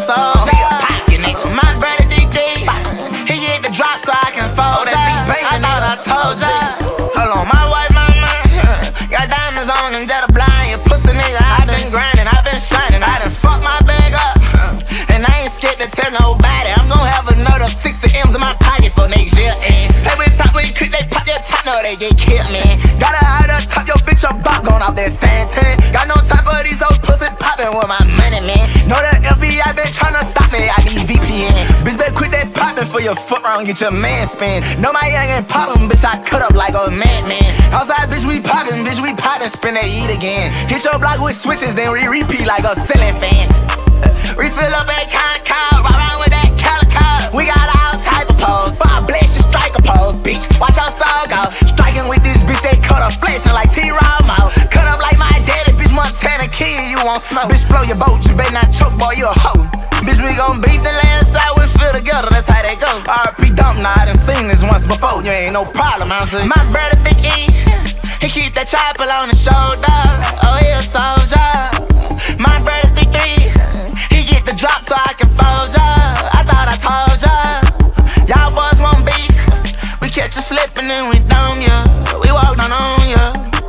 soldier. My brother D3, he hit the drop so I can fold that. I thought I told ya. Hold on, my wife, my man, got diamonds on them that are blind. You pussy nigga, I been grinding, I been shining. I done fucked my bag up, and I ain't scared to tell nobody. I'm gonna have another 60 M's in my pocket for next year. And every time when you cook, they pop your top, no, they get killed, man. Gotta hide up top your bitch up, block going off that Santan. Got no time for these old pussy popping with my money, man. Know the FBI been tryna stop me, I need VPN. Bitch, better quit that popping for your foot round, get your man spin. Know my young ain't poppin', bitch, I cut up like a madman. Outside, bitch, we poppin', spin that eat again. Hit your block with switches, then repeat like a ceiling fan. Refill up that kind of car, ride around with that calico. We got all type of pose, fire blast, you strike a pose, bitch. Watch your soul go, striking with this bitch, they cut up flashing like T-Romo. Cut up like my daddy, bitch, Montana kid, you won't smoke. Bitch, flow your boat, you better not choke, boy, you a hoe. Bitch, we gon' beat the landslide, we feel together, that's how they go. RP dump, nah, I done seen this once before, you ain't no problem, I say. My brother Big E, he keep that chopper on his shoulder, oh, he a soldier. My brother D3, he get the drop so I can fold ya. I thought I told ya, y'all boys want beef, we catch you slipping and we dome ya. We walk down on ya.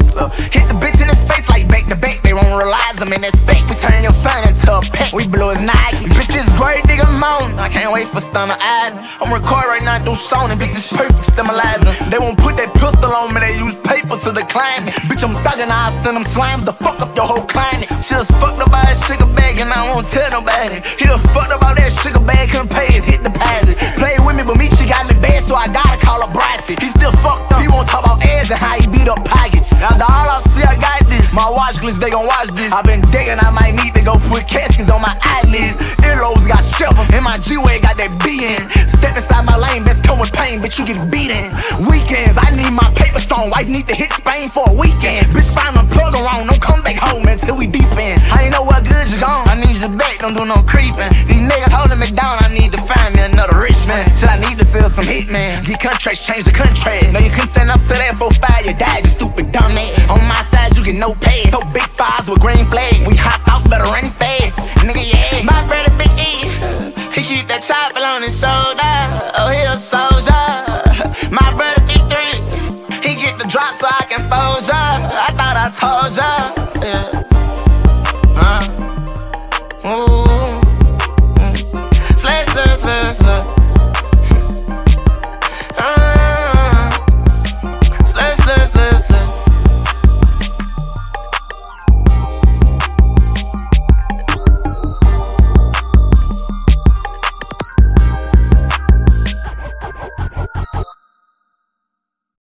Hit the bitch in his face like back to back. They won't realize him in that's fake. We turn your son into a pet. We blew his Nike. Bitch, this great nigga moan. I can't wait for Stunner Island. I'm recording right now, do Sony. Bitch, this perfect stimulator. They won't put that pistol on me. They use paper to decline me. Bitch, I'm thugging. I'll send them slimes to fuck up your whole climate. She was fucked up by a sugar bag and I won't tell nobody. He was fucked up about that sugar bag. Couldn't pay his hit deposit. Play with me, but me, she got me bad, so I gotta call her Bryson. He still fucked up. He won't talk about ass and how he beat up pockets. After all I see, I got this. My watch glitch, they gon' watch this. I been digging, I might need to go put caskets on my eyelids. Earlobes got shovels, and my G-Way got that B in. Step inside my lane, best come with pain, bitch, you get beaten. Weekends, I need my paper strong. Wife need to hit Spain for a weekend. Bitch, find a plug around, don't come back home until we deep in. I ain't know what good you gone, I need you back, don't do no creeping. These niggas holding me down, I need to find me another rich man. Shit, I need to sell some hitman. Get contracts, change the contract. No, you couldn't stand up to that 4-5, you died, you stupid dumbass. On my side, you get no pass. So big fives with green flags. We hop out, better run fast. Nigga,